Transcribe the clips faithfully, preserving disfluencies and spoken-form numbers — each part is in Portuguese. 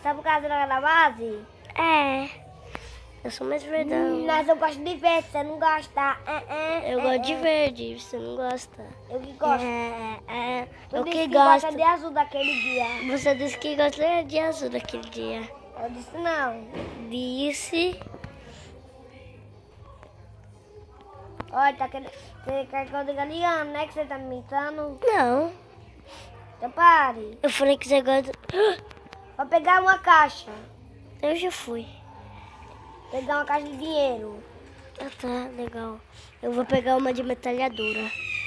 Só por causa da base? É. Eu sou mais verdão. Hum, mas eu gosto de verde, você não gosta. É, é, eu é, gosto é. de verde, você não gosta. Eu que gosto. É, é. Tu Eu disse que que gosta gosto. de azul daquele dia. Você disse que gosta de azul daquele dia. Eu disse não. Disse. Olha, tá querendo... Você quer que eu diga ligando, né? Que você tá me imitando. Não. Então pare. Eu falei que você gosta. Vou pegar uma caixa. Eu já fui. Pegar uma caixa de dinheiro. Ah, tá, legal. Eu vou pegar uma de metralhadora.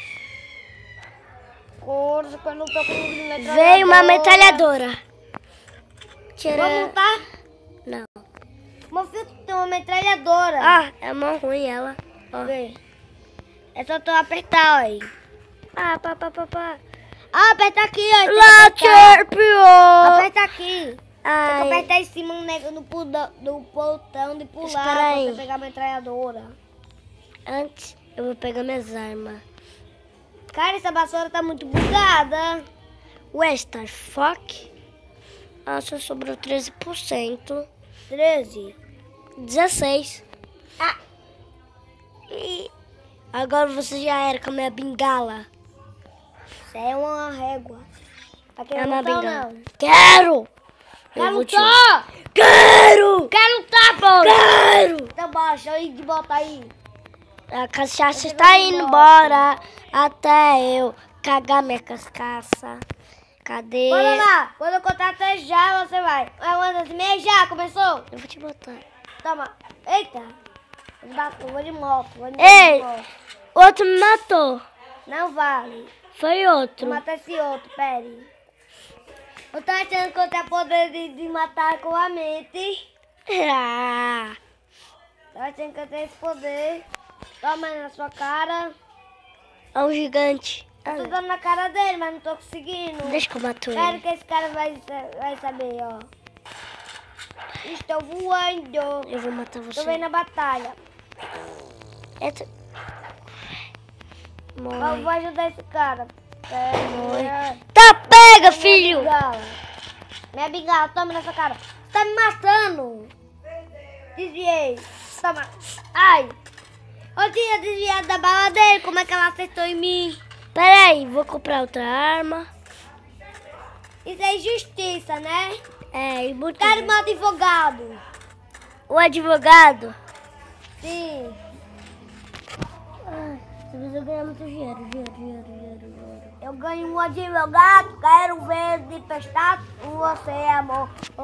Corso, que eu não tô com metralhadora. Veio uma metralhadora. Tira... Vamos lutar? Não. Meu filho tem uma metralhadora. Ah, é mó ruim ela. Ó. Vê. É só tu apertar, ó aí. Ah, pá, pá, pá, pá. Ah, aperta aqui, ó. Launcher pior. Aperta aqui. Tem que Ai, apertar em cima no, nego- no, puda- no botão de pular Espera pra aí. você pegar a metralhadora. antes eu vou pegar minhas armas. Cara, essa vassoura tá muito bugada. Ué, Star Fox? Ah, só sobrou treze por cento. treze. dezesseis. Ah, E agora você já era com a minha bengala. isso aí é uma régua. Tá É querendo uma lutar ou bengala. não? Quero! Quer Eu vou te- lutar? Quero! Quer lutar, pô? Quero! Então baixa aí de volta aí. A cachaça Você está vai indo embora. embora até eu cagar minha cascaça. Cadê? Bora lá. Quando eu contar até já, você vai. Ah, uma das meia já, começou? Eu vou te botar. Toma. Eita. Eu vou de- eu vou de moto. Vou de Ei! moto. Outro me matou. Não vale. Foi Vou outro. matar esse outro, pere. Eu tô achando que eu tenho poder de, de matar com a mente. Ah, Tô achando que eu tenho esse poder. Toma aí na sua cara. é um gigante. Eu tô Ah, dando na cara dele, mas não tô conseguindo. deixa que eu mato Espero ele. que esse cara vai, sa- vai saber, ó. Estou voando. Eu vou matar Tô você. vendo a batalha. Eita. Eu Morre. vou ajudar esse cara. Pera. Tá, pega, Minha filho! bengala. Minha bengala, toma nessa cara. Você tá me matando. Desviei. Toma. Ai. Eu tinha desviado da bala dele. Como é que ela acertou em mim? Pera aí, vou comprar outra arma. Isso é injustiça, né? É, e muito. Quero um advogado. O advogado. Sim. Ah, você precisa ganhar muito dinheiro, dinheiro, dinheiro, dinheiro, dinheiro. Eu ganho um advogado. Quero ver de prestar com você, amor. Oh,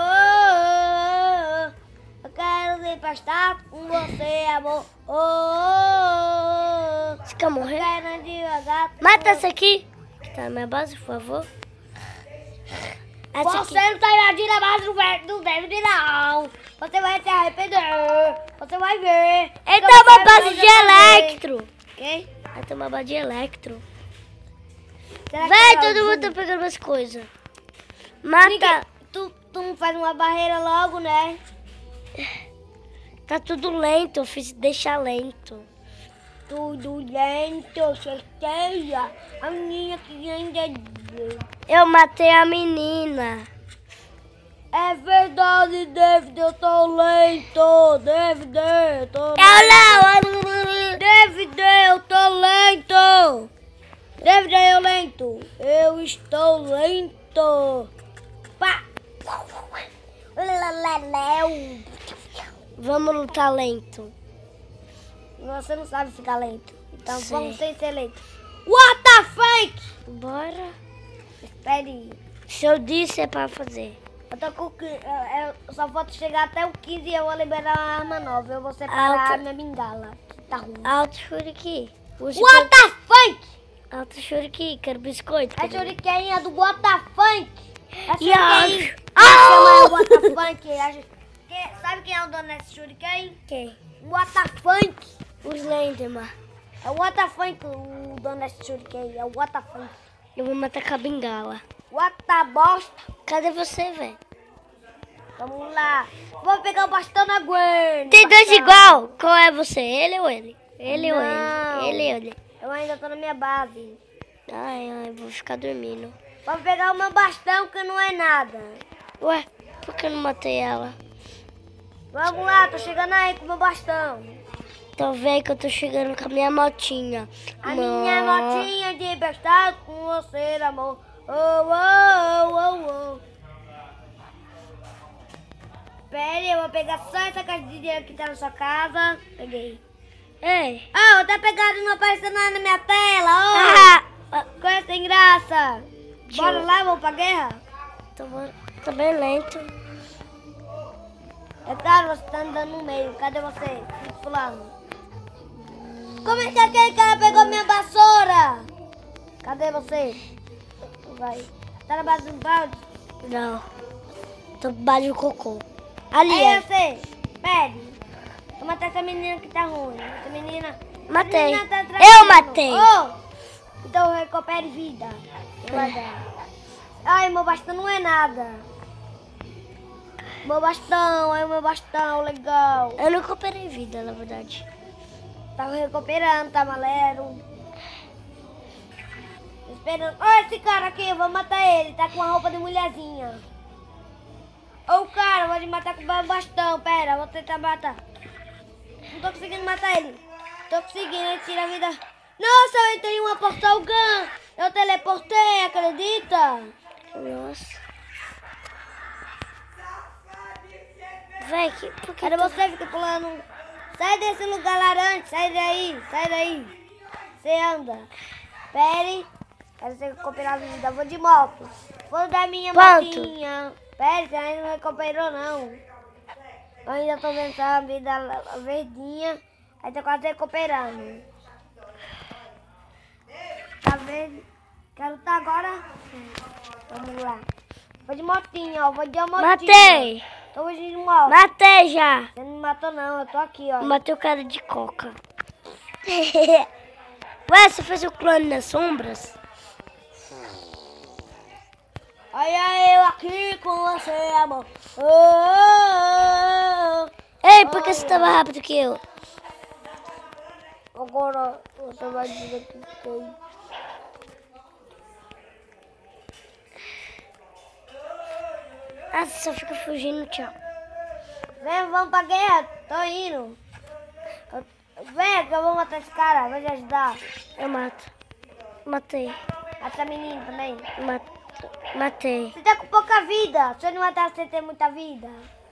oh, oh. Eu quero de prestar com você, amor. Oh, oh, oh. Você quer Eu morrer? quero um advogado. Mata essa aqui. Que tá na minha base, por favor. Essa Você aqui. não tá invadindo a base do velho do David, não. Você vai se arrepender. Você vai ver. Ele Eu tem uma quero base fazer de também. electro. Quem? Ele tem uma base de electro. Será que Vai, é todo o mundo Júnior? tá pegando minhas coisas. Mata. Ninguém- Tu, tu não faz uma barreira logo, né? Tá tudo lento, eu fiz deixar lento. Tudo lento, certeza. A menina que ainda Eu matei a menina. é verdade, David, eu tô lento. David, eu tô Eu não. David, eu tô lento. David, eu lento. Eu estou lento. Pá. Leleleu. Vamos lutar lento. Você não sabe ficar lento. Então Sei. vamos sem ser lento. What the fuck? Bora. Espere aí. Se eu disse é pra fazer. Eu tô com. qui- eu- eu só falta chegar até o quinze e eu vou liberar uma arma nova. Eu vou separar Alta. a minha bengala. Tá ruim. Alto shuriken. Use What the fuck? pra- Alto shuriken, quero biscoito. A Cadê? shuriken é do What the fuck? A E a- shuriken. Ah! Chama What the fuck. A ju- que- Sabe quem é o dono desse shuriken? Quem? What the fuck? Os Lenderman. É o What the fuck o dono desse shuriken. É o What the fuck. Eu vou matar com a bengala. What the bosta? Cadê você, velho? Vamos lá. Vou pegar o bastão da Gwen. Tem dois Bastão. igual. Qual é você? Ele ou ele? Ele ou Não. ele? Ele ou ele? Eu ainda tô na minha base. Ai, ai, vou ficar dormindo. Vou pegar o meu bastão que não é nada. Ué, Por que eu não matei ela? Vamos lá, tô chegando aí com o meu bastão. Então vem que eu tô chegando com a minha motinha. A Não. minha motinha de emprestado com você, amor. Oh, oh, oh, oh. Pera, eu vou pegar só essa caixa de dinheiro que tá na sua casa. Peguei. Ei. Ah, tá pegado e não aparecendo nada na minha tela. Ah, Oh, coisa sem graça. Tio. Bora lá, vamos pra guerra? tô, tô bem lento. É claro, você tá andando no meio. Cadê você? Fulano. Como é que aquele cara pegou minha vassoura? Cadê você? Vai. Tá na base do balde? Não. Tô debaixo do cocô. Ali, Aí é. você, pede. Vou matar essa menina que tá ruim. Essa menina... Matei. essa menina tá Eu atrasando. matei. Oh, então recupere vida. Não vai dar. Ai, meu bastão não é nada. Meu bastão, ai, meu bastão, legal. Eu não recuperei vida, na verdade. Tá recuperando, tá malero. Esperando. Olha esse cara aqui, eu vou matar ele. Tá com uma roupa de mulherzinha. Ô, o cara, eu vou te matar com o meu bastão. Pera, vou tentar matar. Não tô conseguindo matar ele. Tô conseguindo, ele tira a vida. Nossa, eu entrei em uma portal gun. Eu teleportei, acredita? Nossa. Véi, que, por que Cadê tu- você? Fica pulando. Sai desse lugar laranja, sai daí, sai daí. Você anda. Pere. Quero ser recuperar a vida. Vou de moto. Vou dar minha Quanto? motinha. Pere, você ainda não recuperou, não. Eu ainda tô vendo essa vida verdinha. Aí tô quase recuperando. Tá vendo? Quero lutar agora. Vamos lá. Vou de motinha, ó. Vou de motinha. Matei! Tô de moto. Matei já! Você não me matou, não. Eu tô aqui, ó. Matei o cara de coca. Ué, você fez o clone nas sombras? Olha eu aqui com você, amor. Oh, oh, oh. Ei, por que você tá mais rápido que eu? Agora você vai dizer que foi. Ah, você só fica fugindo, tchau. Vem, vamos pra guerra. Tô indo. Eu- Vem que eu vou matar esse cara. Vai te ajudar. Eu mato. Matei. Essa menina também. Mat- Matei. Você tá com pouca vida. Se eu não matar, você tem muita vida.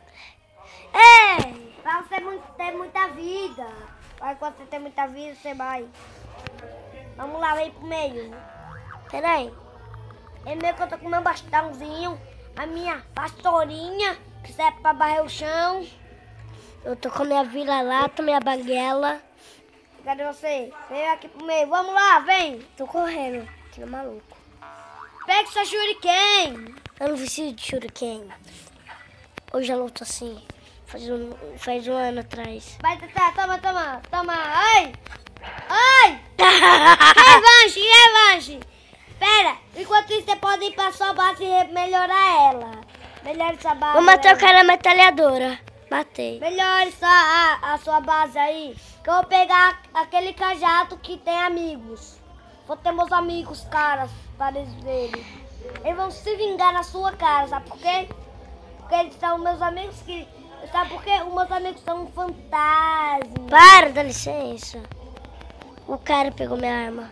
Ei! Pra você mu- ter muita vida. Aí quando você tem muita vida, você vai. Vamos lá, vem pro meio. Peraí. É meio que eu tô com meu bastãozinho. A minha vassourinha, que serve pra barrer o chão. Eu tô com a minha vira-lata, minha baguela. Cadê você? Vem aqui pro meio. Vamos lá, vem. Tô correndo. Que é maluco. Pega essa shuriken. Eu não preciso de shuriken. Hoje eu luto assim. Faz um, faz um ano atrás. Vai, Tatá, toma, toma, toma. Ai! Ai! Revanche, revanche. Pera, enquanto isso você pode ir pra sua base e melhorar ela. Melhore sua base. Vou matar o aí. cara metralhadora. Matei. Melhore só a, a sua base aí. Que eu vou pegar aquele cajado que tem amigos. Vou ter meus amigos, caras, para eles verem. Eles vão se vingar na sua cara, sabe por quê? Porque eles são meus amigos que... Sabe por quê? Os meus amigos são um fantasma. Para, dá licença. O cara pegou minha arma.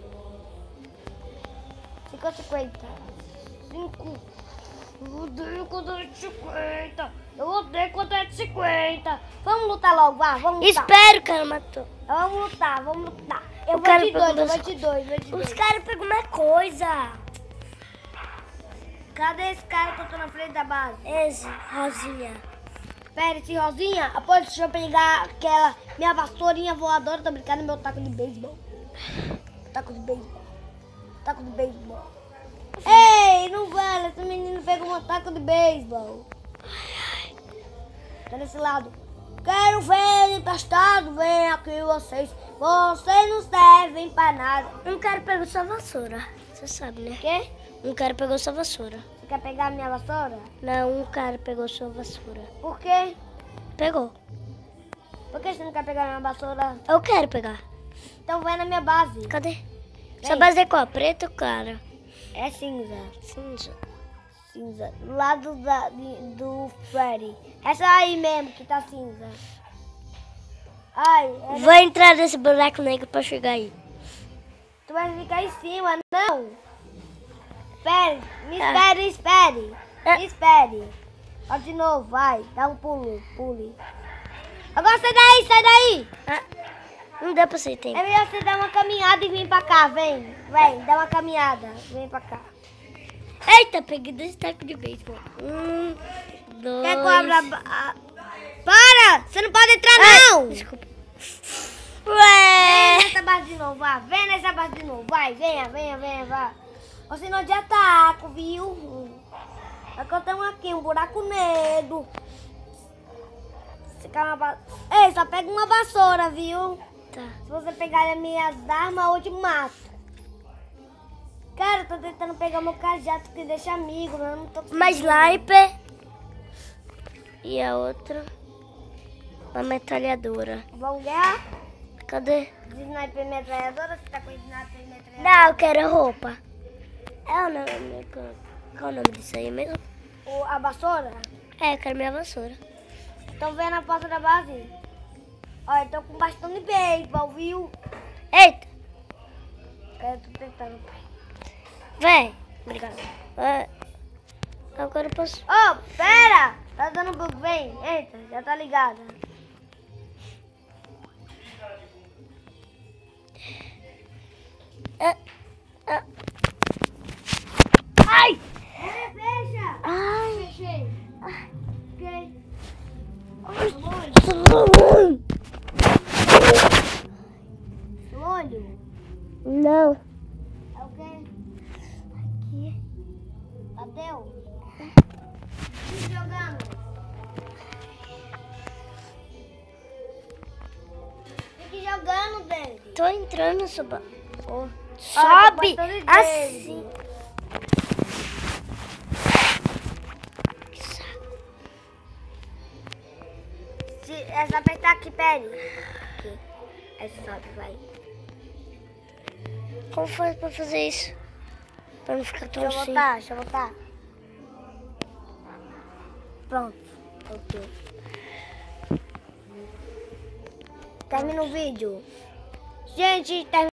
cinco cinquenta. cinco. Eu odeio quando é de cinquenta. Eu odeio quando é de cinquenta. Vamos lutar logo, vá, vamos lutar. Espero, o cara matou. Vamos lutar, vamos lutar. Eu O vou cara de pegou dois, eu meus- vou de dois, vou de dois. Os caras pegou minha coisa. Cadê esse cara que eu tô na frente da base? Esse, Rosinha. Pera, esse Rosinha, após deixa eu pegar aquela minha vassourinha voadora, tô brincando, meu taco de beisebol. Taco de beisebol. Taco de beisebol. Ei, não vale, esse menino pegou meu taco de beisebol. Tá desse lado. Quero ver emprestado, vem aqui vocês. Vocês não servem pra nada. Um cara pegou sua vassoura. Você sabe, né? Quê? Um cara pegou sua vassoura. Você quer pegar a minha vassoura? Não, um cara pegou sua vassoura. Por quê? Pegou. Por que você não quer pegar a minha vassoura? Eu quero pegar. Então vai na minha base. Cadê? Sua base é qual? Preta ou clara? É cinza. Cinza. cinza. Do lado da, de, do Freddy. Essa aí mesmo que tá cinza. Ai, é... Vou entrar nesse buraco negro pra chegar aí. Tu vai ficar em cima, não. Espere, me Ah. espere, me espere. Ah. Me espere. Ó de novo, vai. Dá um pulo, pule. Agora sai daí, sai daí. Ah, não dá pra sair tempo. É melhor você dar uma caminhada e vir pra cá, vem. Vem, dá uma caminhada. Vem pra cá. Eita, peguei dois tacos de beisebol. Um, dois... Quer que eu abra a... ba- a- Para! Você não pode entrar, Ai, não! desculpa. Vem Ué! nessa base de novo, vá. Vem nessa base de novo. Vai, venha, venha, venha, vá. Ou senão de ataco, viu? Aqui eu tenho aqui um buraco negro. Você quer uma va- Ei, só pega uma vassoura, viu? Tá. Se você pegar as minhas armas, eu te mato. Cara, eu tô tentando pegar meu cajado que deixa amigo, mas eu não tô conseguindo. Uma sniper. E a outra, uma metralhadora. Vamos guerra? Cadê? De sniper e metralhadora? Você tá com sniper e metralhadora? Não, eu quero roupa. É o nome. Qual o nome disso aí mesmo? O, a vassoura? É, eu quero minha vassoura. Estão vendo a porta da base? Olha, eu tô com bastão de beisebol, viu? Eita! Eu tô tentando. Vem. Obrigada. É, agora eu posso. Ô, pera! Tá dando bug, vem, entra, já tá ligada. É, é. Ai! É, fecha! Ai! Fechei. Ok. Olho. Não. É o quê? Aqui. Bateu? Fique jogando. Fique jogando, David. Tô entrando, soba. Oh. Sobe Ah, tô assim. Se é só apertar aqui, pere. Aqui. Aí sobe, vai. Como faz pra fazer isso? Pra não ficar tão Deixa eu assim. voltar, deixa eu voltar. Pronto. Ok. Termina o vídeo. Gente, termina.